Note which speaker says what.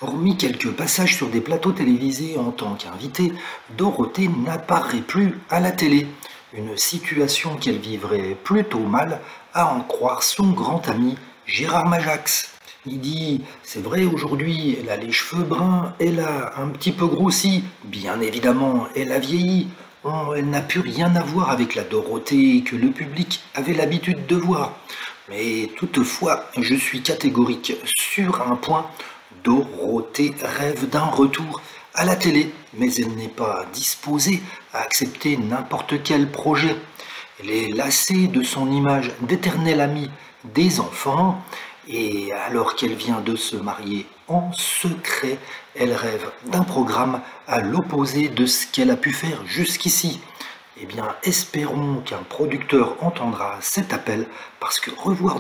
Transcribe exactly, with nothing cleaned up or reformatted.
Speaker 1: Hormis quelques passages sur des plateaux télévisés en tant qu'invitée, Dorothée n'apparaît plus à la télé. Une situation qu'elle vivrait plutôt mal, à en croire son grand ami Gérard Majax. Il dit, c'est vrai aujourd'hui, elle a les cheveux bruns, elle a un petit peu grossi, bien évidemment, elle a vieilli. Oh, elle n'a plus rien à voir avec la Dorothée que le public avait l'habitude de voir. Mais toutefois, je suis catégorique sur un point. Dorothée rêve d'un retour à la télé, mais elle n'est pas disposée à accepter n'importe quel projet. Elle est lassée de son image d'éternelle amie des enfants, et alors qu'elle vient de se marier en secret, elle rêve d'un programme à l'opposé de ce qu'elle a pu faire jusqu'ici. Eh bien, espérons qu'un producteur entendra cet appel, parce que revoir